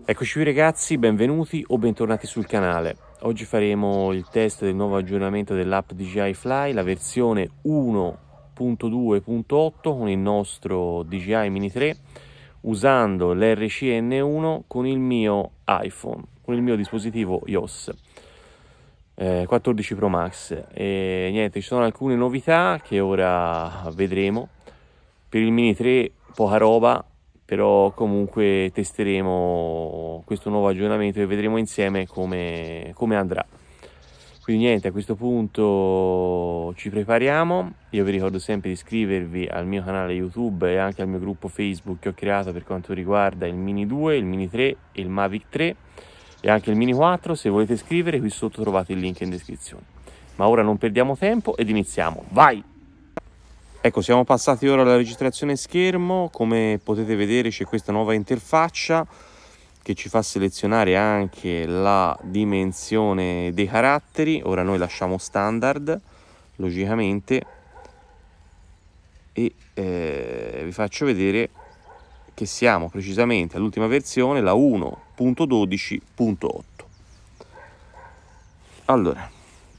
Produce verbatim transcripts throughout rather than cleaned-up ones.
Eccoci qui ragazzi, benvenuti o bentornati sul canale. Oggi faremo il test del nuovo aggiornamento dell'app D J I Fly, la versione uno punto due punto otto con il nostro D J I Mini tre, usando l'R C N uno con il mio iPhone, con il mio dispositivo iOS eh, quattordici Pro Max. E niente, ci sono alcune novità che ora vedremo. Per il Mini tre poca roba, però comunque testeremo questo nuovo aggiornamento e vedremo insieme come, come andrà. Quindi niente, a questo punto ci prepariamo. Io vi ricordo sempre di iscrivervi al mio canale YouTube e anche al mio gruppo Facebook che ho creato per quanto riguarda il Mini due, il Mini tre e il Mavic tre e anche il Mini quattro. Se volete iscrivere, qui sotto trovate il link in descrizione. Ma ora non perdiamo tempo ed iniziamo. Vai! Ecco, siamo passati ora alla registrazione schermo. Come potete vedere c'è questa nuova interfaccia che ci fa selezionare anche la dimensione dei caratteri. Ora noi lasciamo standard, logicamente, e eh, vi faccio vedere che siamo precisamente all'ultima versione, la uno punto dodici punto otto. Allora,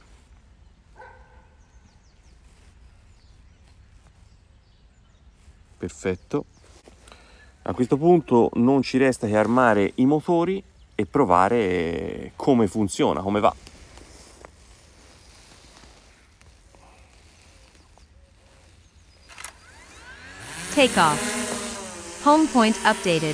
perfetto. A questo punto non ci resta che armare i motori e provare come funziona, come va. Take off. Home point updated.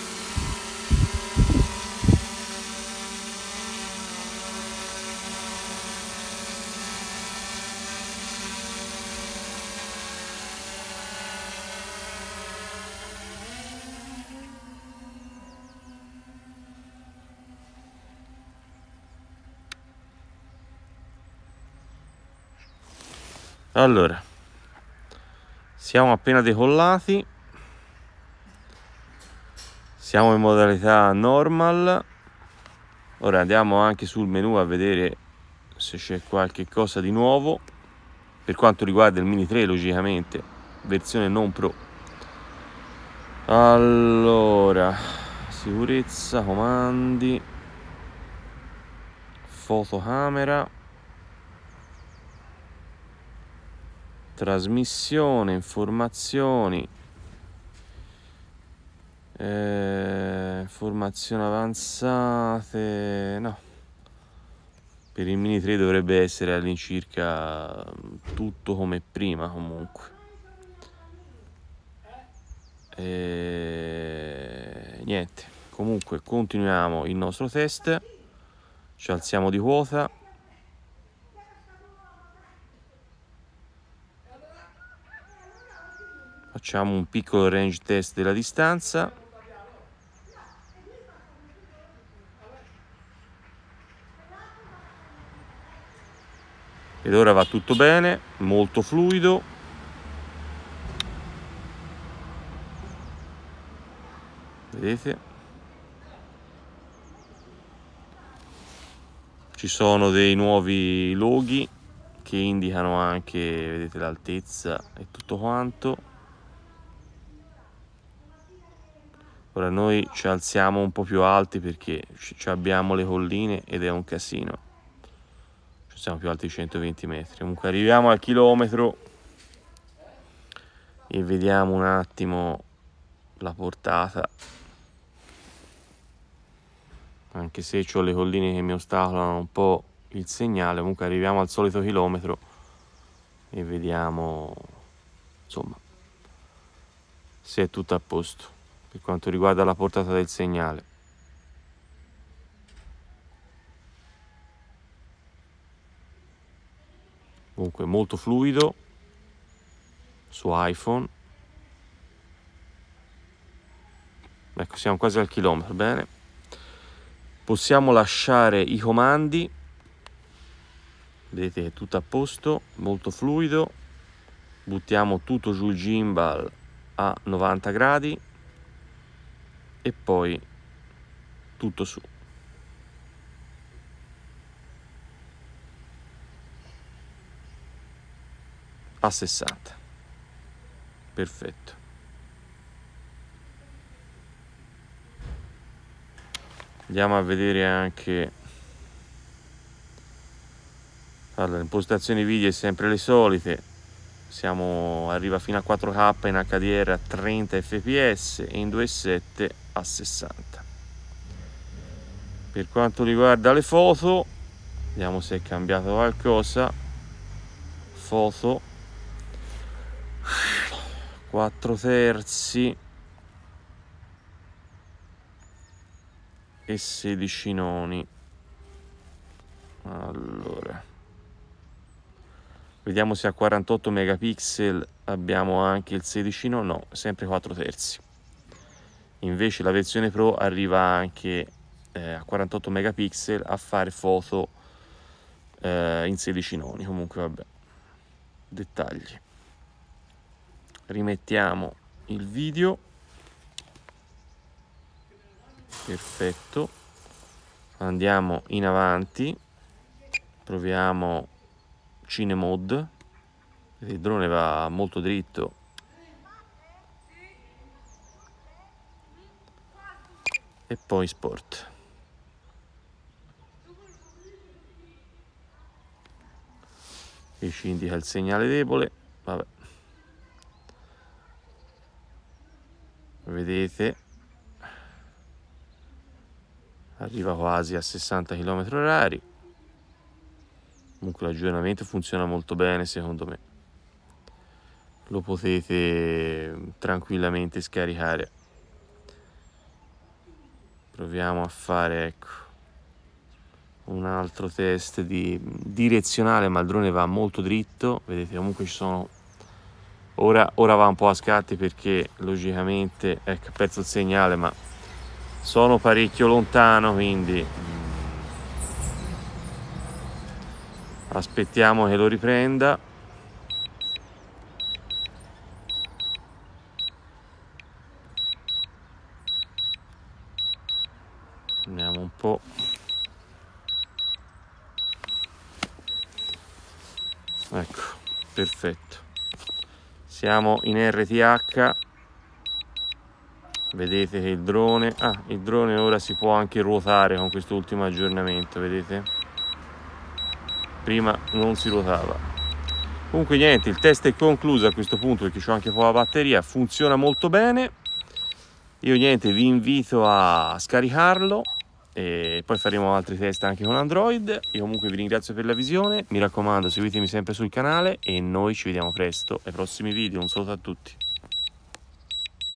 Allora, siamo appena decollati, siamo in modalità normal. Ora andiamo anche sul menu a vedere se c'è qualche cosa di nuovo per quanto riguarda il Mini tre, logicamente versione non Pro. Allora, sicurezza, comandi, fotocamera, trasmissione, informazioni, eh, informazioni avanzate. No, per il Mini tre dovrebbe essere all'incirca tutto come prima comunque. E niente, comunque continuiamo il nostro test, ci alziamo di quota. Facciamo un piccolo range test della distanza. Ed ora va tutto bene, molto fluido. Vedete? Ci sono dei nuovi loghi che indicano anche, vedete, l'altezza e tutto quanto. Ora noi ci alziamo un po' più alti perché ci abbiamo le colline ed è un casino. Ci siamo più alti di centoventi metri. Comunque arriviamo al chilometro e vediamo un attimo la portata. Anche se ho le colline che mi ostacolano un po' il segnale, comunque arriviamo al solito chilometro e vediamo, insomma, se è tutto a posto per quanto riguarda la portata del segnale. Comunque molto fluido su iPhone. Ecco, siamo quasi al chilometro, bene. Possiamo lasciare i comandi, vedete che è tutto a posto, molto fluido. Buttiamo tutto giù il gimbal a novanta gradi e poi tutto su. A sessanta. Perfetto. Andiamo a vedere anche. Allora, impostazioni video è sempre le solite. Siamo, arriva fino a quattro K in H D R a trenta F P S e in due virgola sette a sessanta. Per quanto riguarda le foto, vediamo se è cambiato qualcosa. Foto quattro terzi e sedici noni. Allora, vediamo se a quarantotto megapixel abbiamo anche il sedici noni. No, sempre quattro terzi. Invece la versione Pro arriva anche eh, a quarantotto megapixel a fare foto eh, in sedici noni. Comunque vabbè, dettagli. Rimettiamo il video. Perfetto. Andiamo in avanti. Proviamo Cinemode. Il drone va molto dritto. E poi Sport. Qui ci indica il segnale debole. Vabbè. Vedete, arriva quasi a sessanta chilometri orari. Comunque l'aggiornamento funziona molto bene, secondo me. Lo potete tranquillamente scaricare. Proviamo a fare, ecco, un altro test di direzionale, ma il drone va molto dritto. Vedete, comunque ci sono. Ora, ora va un po' a scatti perché logicamente, ecco, ha perso il segnale, ma sono parecchio lontano, quindi aspettiamo che lo riprenda. Andiamo un po'. Ecco, perfetto. Siamo in R T H. Vedete che il drone, ah, il drone ora si può anche ruotare con questo ultimo aggiornamento, vedete? Prima non si ruotava. Comunque niente, il test è concluso a questo punto perché c'ho anche poca batteria, funziona molto bene. Io niente, vi invito a scaricarlo e poi faremo altri test anche con Android. Io comunque vi ringrazio per la visione, mi raccomando seguitemi sempre sul canale e noi ci vediamo presto ai prossimi video. Un saluto a tutti.